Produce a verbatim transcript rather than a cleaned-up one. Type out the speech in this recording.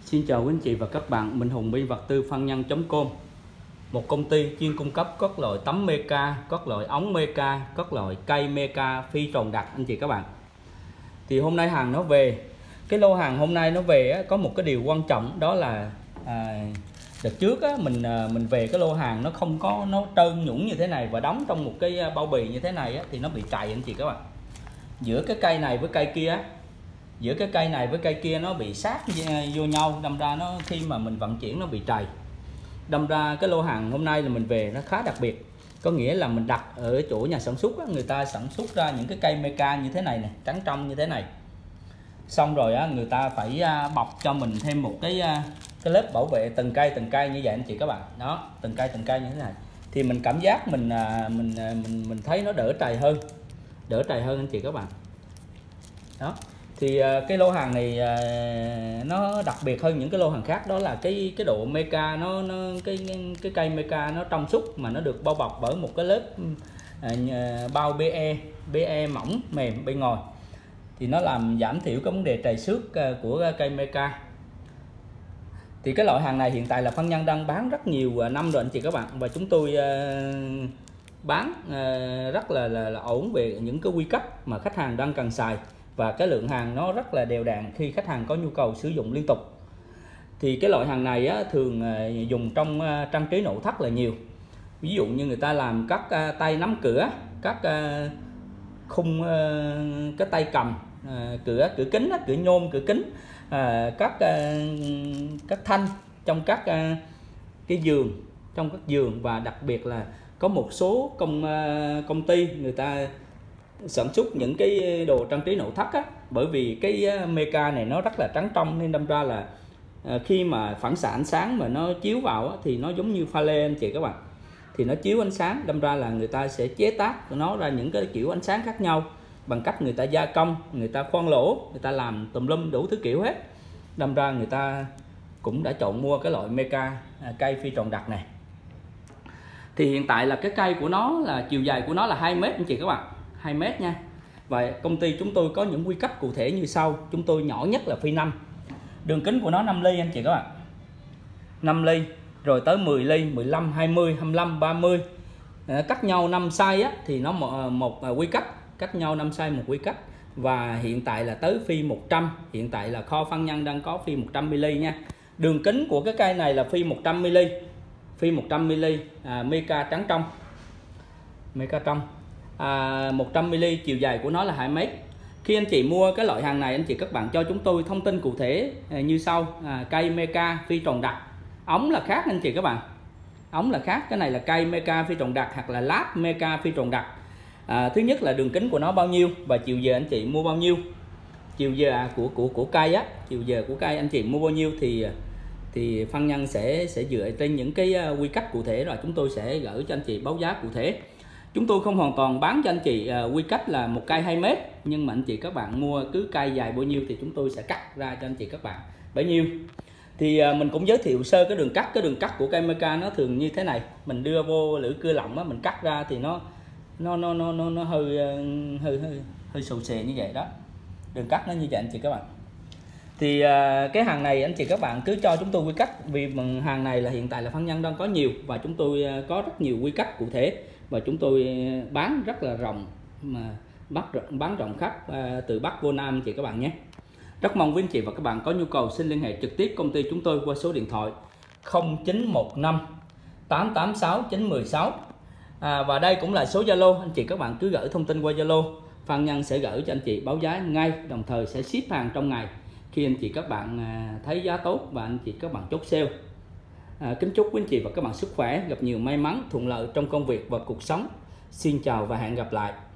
Xin chào quý anh chị và các bạn, mình Hùng bên vật tư phân nhân chấm com, một công ty chuyên cung cấp các loại tấm meca, các loại ống meca, các loại cây meca phi tròn đặt anh chị các bạn. Thì hôm nay hàng nó về, cái lô hàng hôm nay nó về á, có một cái điều quan trọng đó là à, đợt trước á, mình mình về cái lô hàng nó không có nó trơn nhũn như thế này và đóng trong một cái bao bì như thế này á, thì nó bị trầy anh chị các bạn. Giữa cái cây này với cây kia á, giữa cái cây này với cây kia nó bị sát vô nhau, đâm ra nó khi mà mình vận chuyển nó bị trầy. Đâm ra cái lô hàng hôm nay là mình về nó khá đặc biệt, có nghĩa là mình đặt ở chỗ nhà sản xuất á, người ta sản xuất ra những cái cây meca như thế này này, trắng trong như thế này, xong rồi á, người ta phải bọc cho mình thêm một cái cái lớp bảo vệ từng cây từng cây như vậy anh chị các bạn. Đó, từng cây từng cây như thế này thì mình cảm giác mình mình mình mình thấy nó đỡ trầy hơn, đỡ trầy hơn anh chị các bạn. Đó thì cái lô hàng này nó đặc biệt hơn những cái lô hàng khác, đó là cái cái độ meca nó nó cái cái cây meca nó trong suốt mà nó được bao bọc bởi một cái lớp bao be be mỏng mềm bên ngoài, thì nó làm giảm thiểu cái vấn đề trầy xước của cây meca. Thì cái loại hàng này hiện tại là phân nhân đang bán rất nhiều năm rồi anh chị các bạn, và chúng tôi bán rất là, là, là ổn về những cái quy cách mà khách hàng đang cần xài, và cái lượng hàng nó rất là đều đặn khi khách hàng có nhu cầu sử dụng liên tục. Thì cái loại hàng này á, thường dùng trong trang trí nội thất là nhiều, ví dụ như người ta làm các tay nắm cửa, các khung, cái tay cầm cửa cửa kính, cửa nhôm, cửa kính, các các thanh trong các cái giường, trong các giường, và đặc biệt là có một số công công ty người ta sản xuất những cái đồ trang trí nội thất á, bởi vì cái meca này nó rất là trắng trong nên đâm ra là khi mà phản xạ ánh sáng mà nó chiếu vào á, thì nó giống như pha lê anh chị các bạn, thì nó chiếu ánh sáng, đâm ra là người ta sẽ chế tác của nó ra những cái kiểu ánh sáng khác nhau bằng cách người ta gia công, người ta khoan lỗ, người ta làm tùm lum đủ thứ kiểu hết. Đâm ra người ta cũng đã chọn mua cái loại meca cây phi tròn đặt này. Thì hiện tại là cái cây của nó là chiều dài của nó là hai mét anh chị các bạn, hai mét nha. Và công ty chúng tôi có những quy cách cụ thể như sau. Chúng tôi nhỏ nhất là phi năm, đường kính của nó năm ly anh chị các bạn, năm ly, rồi tới mười ly, mười lăm, hai mươi, hai mươi lăm, ba mươi, cách nhau năm size á, thì nó một, một quy cách, cách nhau năm size một quy cách. Và hiện tại là tới phi một trăm, hiện tại là kho phân nhân đang có phi một trăm mi li nha. Đường kính của cái cây này là phi một trăm mi li, phi một trăm mi li, à, meca trắng trong, meca trong, à, một trăm mi li, chiều dài của nó là hai mét. Khi anh chị mua cái loại hàng này, anh chị các bạn cho chúng tôi thông tin cụ thể như sau. à, cây meca phi tròn đặt, ống là khác anh chị các bạn, ống là khác. Cái này là cây meca phi tròn đặt hoặc là lát meca phi tròn đặt. À, thứ nhất là đường kính của nó bao nhiêu và chiều dài anh chị mua bao nhiêu, chiều dài của của của cây á, chiều dài của cây anh chị mua bao nhiêu thì thì phân nhân sẽ sẽ dựa trên những cái quy cách cụ thể, rồi chúng tôi sẽ gửi cho anh chị báo giá cụ thể. Chúng tôi không hoàn toàn bán cho anh chị uh, quy cách là một cây hai mét, nhưng mà anh chị các bạn mua cứ cây dài bao nhiêu thì chúng tôi sẽ cắt ra cho anh chị các bạn bấy nhiêu. Thì uh, mình cũng giới thiệu sơ cái đường cắt. Cái đường cắt của cây meca nó thường như thế này, mình đưa vô lưỡi cưa lọng á, mình cắt ra thì nó nó nó nó nó, nó hơi, uh, hơi hơi hơi xù xề như vậy đó. Đường cắt nó như vậy anh chị các bạn. Thì uh, cái hàng này anh chị các bạn cứ cho chúng tôi quy cách, vì hàng này là hiện tại là phân nhân đang có nhiều và chúng tôi uh, có rất nhiều quy cách cụ thể, và chúng tôi bán rất là rộng, mà bắt bán rộng khắp à, từ Bắc vô Nam anh chị các bạn nhé. Rất mong quý anh chị và các bạn có nhu cầu xin liên hệ trực tiếp công ty chúng tôi qua số điện thoại không chín một năm tám tám sáu chín một sáu, à, và đây cũng là số Zalo. Anh chị các bạn cứ gửi thông tin qua Zalo, phân nhân sẽ gửi cho anh chị báo giá ngay, đồng thời sẽ ship hàng trong ngày khi anh chị các bạn à, thấy giá tốt và anh chị các bạn chốt sale. À, kính chúc quý anh chị và các bạn sức khỏe, gặp nhiều may mắn, thuận lợi trong công việc và cuộc sống. Xin chào và hẹn gặp lại.